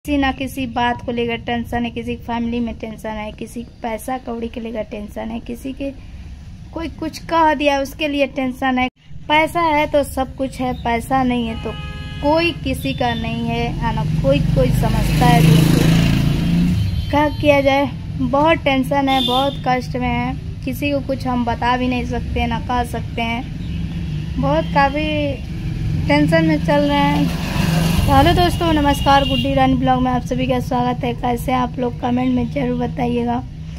किसी ना किसी बात को लेकर टेंशन है, किसी की फैमिली में टेंशन है, किसी पैसा कौड़ी के लेकर टेंशन है, किसी के कोई कुछ कह दिया उसके लिए टेंशन है। पैसा है तो सब कुछ है, पैसा नहीं है तो कोई किसी का नहीं है ना, कोई समझता है दोस्तों। क्या किया जाए, बहुत टेंशन है, बहुत कष्ट में है, किसी को कुछ हम बता भी नहीं सकते ना कह सकते हैं, बहुत काफ़ी टेंशन में चल रहे हैं। हेलो दोस्तों, नमस्कार। गुड्डी रानी ब्लॉग में आप सभी का स्वागत है। कैसे आप लोग कमेंट में ज़रूर बताइएगा।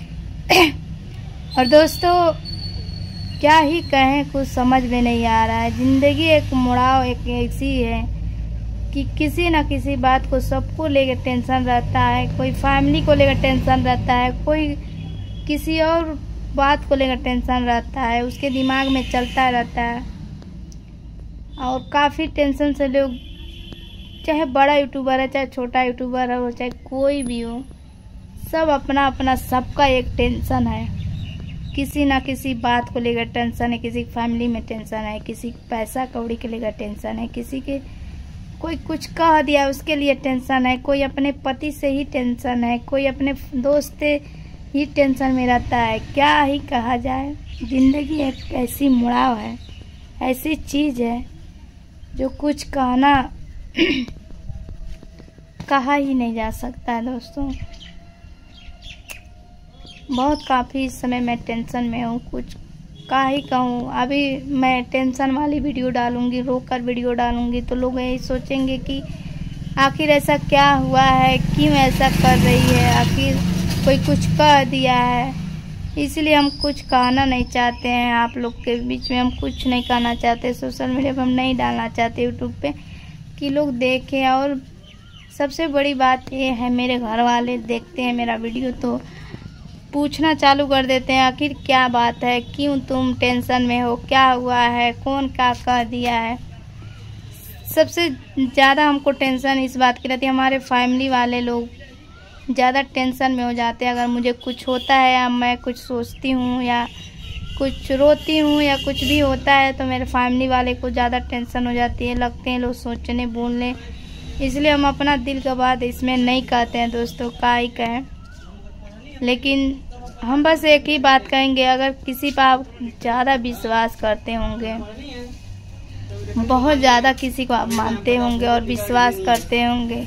और दोस्तों क्या ही कहें, कुछ समझ में नहीं आ रहा है। ज़िंदगी एक मुड़ाव एक ऐसी है कि किसी न किसी बात को सबको लेकर टेंशन रहता है। कोई फैमिली को लेकर टेंशन रहता है, कोई किसी और बात को लेकर टेंशन रहता है, उसके दिमाग में चलता रहता है। और काफ़ी टेंशन से लोग, चाहे बड़ा यूट्यूबर है, चाहे छोटा यूट्यूबर हो, चाहे कोई भी हो, सब अपना अपना सबका एक टेंशन है। किसी ना किसी बात को लेकर टेंशन है, किसी की फैमिली में टेंशन है, किसी पैसा कौड़ी के लेकर टेंशन है, किसी के कोई कुछ कह दिया उसके लिए टेंशन है, कोई अपने पति से ही टेंशन है, कोई अपने दोस्त से ही टेंशन में रहता है। क्या ही कहा जाए, ज़िंदगी एक ऐसी मुड़ाव है, ऐसी चीज़ है जो कुछ कहना कहा ही नहीं जा सकता है दोस्तों। बहुत काफ़ी इस समय मैं टेंशन में हूँ, कुछ क्या ही कहूँ। अभी मैं टेंशन वाली वीडियो डालूँगी, रोक कर वीडियो डालूँगी तो लोग यही सोचेंगे कि आखिर ऐसा क्या हुआ है, क्यों ऐसा कर रही है, आखिर कोई कुछ कह दिया है। इसलिए हम कुछ कहना नहीं चाहते हैं, आप लोग के बीच में हम कुछ नहीं कहना चाहते, सोशल मीडिया पर हम नहीं डालना चाहते, यूट्यूब पे कि लोग देखें। और सबसे बड़ी बात ये है, मेरे घर वाले देखते हैं मेरा वीडियो तो पूछना चालू कर देते हैं, आखिर क्या बात है, क्यों तुम टेंशन में हो, क्या हुआ है, कौन क्या कह दिया है। सबसे ज़्यादा हमको टेंशन इस बात की रहती है, हमारे फैमिली वाले लोग ज़्यादा टेंशन में हो जाते हैं। अगर मुझे कुछ होता है या मैं कुछ सोचती हूँ या कुछ रोती हूँ या कुछ भी होता है तो मेरे फैमिली वाले को ज़्यादा टेंशन हो जाती है, लगते हैं लोग सोचने बोलने। इसलिए हम अपना दिल का बात इसमें नहीं कहते हैं दोस्तों, क्या ही कहें। लेकिन हम बस एक ही बात कहेंगे, अगर किसी पर आप ज़्यादा विश्वास करते होंगे, बहुत ज़्यादा किसी को आप मानते होंगे और विश्वास करते होंगे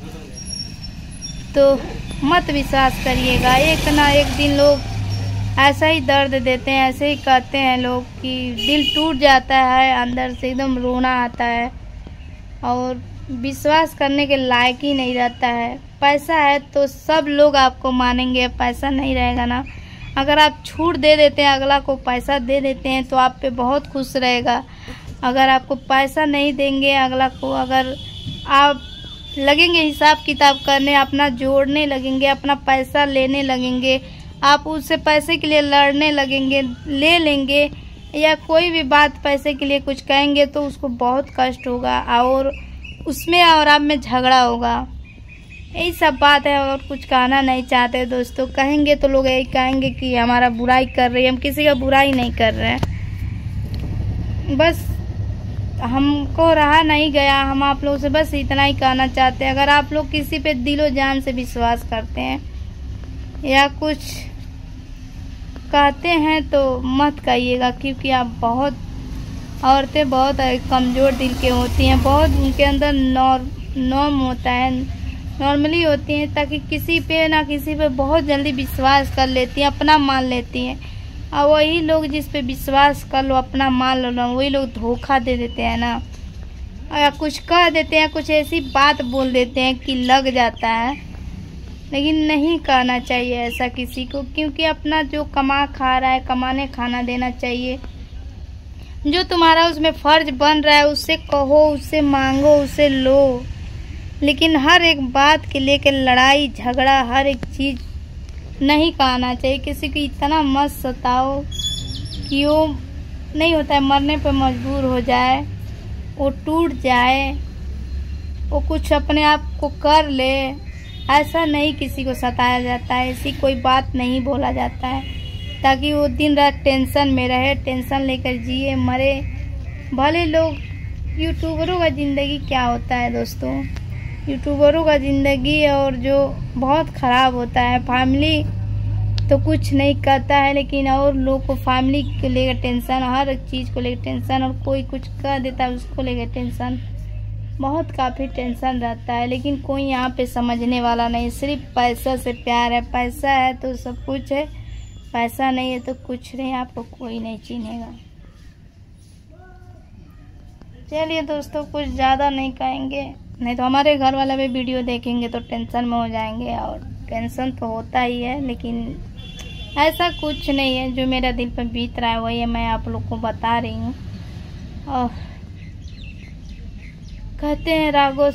तो मत विश्वास करिएगा। एक ना एक दिन लोग ऐसा ही दर्द देते हैं, ऐसे ही कहते हैं लोग कि दिल टूट जाता है, अंदर से एकदम रोना आता है और विश्वास करने के लायक ही नहीं रहता है। पैसा है तो सब लोग आपको मानेंगे, पैसा नहीं रहेगा ना, अगर आप छूट दे देते हैं, अगला को पैसा दे देते हैं तो आप पे बहुत खुश रहेगा। अगर आपको पैसा नहीं देंगे अगला को, अगर आप लगेंगे हिसाब किताब करने, अपना जोड़ने लगेंगे, अपना पैसा लेने लगेंगे, आप उससे पैसे के लिए लड़ने लगेंगे, ले लेंगे या कोई भी बात पैसे के लिए कुछ कहेंगे तो उसको बहुत कष्ट होगा और उसमें और आप में झगड़ा होगा। यही सब बात है और कुछ कहना नहीं चाहते दोस्तों। कहेंगे तो लोग यही कहेंगे कि हमारा बुराई कर रही है, हम किसी का बुराई नहीं कर रहे हैं, बस हमको रहा नहीं गया। हम आप लोगों से बस इतना ही कहना चाहते हैं, अगर आप लोग किसी पे दिलो जान से विश्वास करते हैं या कुछ कहते हैं तो मत कहिएगा, क्योंकि आप बहुत औरतें बहुत कमज़ोर दिल के होती हैं, बहुत उनके अंदर नॉर्म होता है, नॉर्मली होती हैं, ताकि किसी पे ना किसी पे बहुत जल्दी विश्वास कर लेती हैं, अपना मान लेती हैं। और वही लोग जिस पे विश्वास कर लो, अपना मान लो ना, वही लोग धोखा दे देते हैं ना, या कुछ कह देते हैं, कुछ ऐसी बात बोल देते हैं कि लग जाता है। लेकिन नहीं करना चाहिए ऐसा किसी को, क्योंकि अपना जो कमा खा रहा है, कमाने खाना देना चाहिए। जो तुम्हारा उसमें फ़र्ज बन रहा है उससे कहो, उससे मांगो, उससे लो। लेकिन हर एक बात के लेकर लड़ाई झगड़ा, हर एक चीज़ नहीं कहना चाहिए। किसी को इतना मत सताओ कि वो नहीं होता है, मरने पर मजबूर हो जाए, वो टूट जाए, वो कुछ अपने आप को कर ले। ऐसा नहीं किसी को सताया जाता है, ऐसी कोई बात नहीं बोला जाता है, ताकि वो दिन रात टेंशन में रहे, टेंशन लेकर जिए मरे। भले लोग यूट्यूबरों का ज़िंदगी क्या होता है दोस्तों, यूट्यूबरों का ज़िंदगी और जो बहुत ख़राब होता है। फैमिली तो कुछ नहीं करता है, लेकिन और लोग को फैमिली को लेकर टेंशन, हर एक चीज़ को लेकर टेंशन, और कोई कुछ कह देता है उसको लेकर टेंशन, बहुत काफ़ी टेंशन रहता है। लेकिन कोई यहाँ पे समझने वाला नहीं। सिर्फ पैसा से प्यार है, पैसा है तो सब कुछ है, पैसा नहीं है तो कुछ नहीं, आपको कोई नहीं चिन्हेगा। चलिए दोस्तों, कुछ ज़्यादा नहीं कहेंगे, नहीं तो हमारे घर वाले भी वीडियो देखेंगे तो टेंशन में हो जाएंगे, और टेंशन तो होता ही है। लेकिन ऐसा कुछ नहीं है, जो मेरा दिल पर बीत रहा है वही मैं आप लोग को बता रही हूँ। और कहते हैं रागो,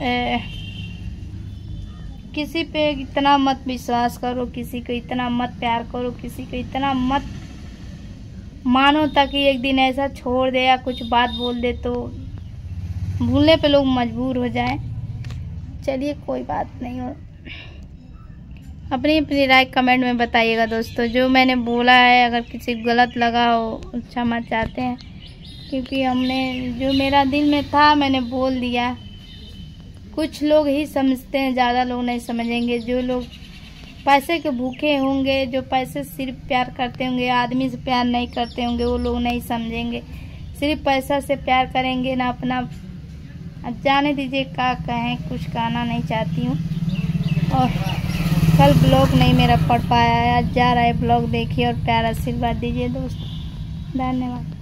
किसी पे इतना मत विश्वास करो, किसी को इतना मत प्यार करो, किसी को इतना मत मानो ताकि एक दिन ऐसा छोड़ दे या कुछ बात बोल दे तो भूलने पे लोग मजबूर हो जाएं। चलिए कोई बात नहीं हो, अपनी अपनी राय कमेंट में बताइएगा दोस्तों। जो मैंने बोला है अगर किसी को गलत लगा हो क्षमा चाहते हैं, क्योंकि हमने जो मेरा दिल में था मैंने बोल दिया। कुछ लोग ही समझते हैं, ज़्यादा लोग नहीं समझेंगे। जो लोग पैसे के भूखे होंगे, जो पैसे सिर्फ प्यार करते होंगे, आदमी से प्यार नहीं करते होंगे, वो लोग नहीं समझेंगे। सिर्फ पैसा से प्यार करेंगे ना अपना। अब जाने दीजिए, क्या कहें, कुछ कहना नहीं चाहती हूँ। और कल ब्लॉग नहीं मेरा पढ़ पाया है, आज जा रहा है ब्लॉग, देखिए और प्यार आशीर्वाद दीजिए दोस्तों। धन्यवाद।